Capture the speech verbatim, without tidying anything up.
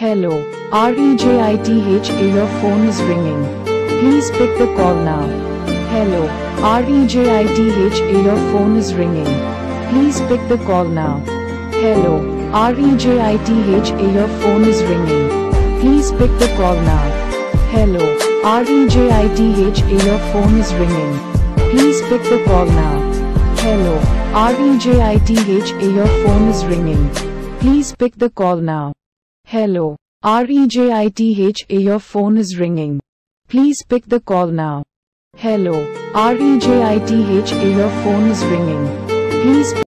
Hello, REJITHA your phone is ringing. Please pick the call now. Hello, REJITHA your phone is ringing. Please pick the call now. Hello, REJITHA your phone is ringing. Please pick the call now. Hello, REJITHA your phone is ringing. Please pick the call now. Hello, REJITHA your phone is ringing. Please pick the call now. Hello, REJITHA your phone is ringing. Please pick the call now. Hello, REJITHA your phone is ringing. Please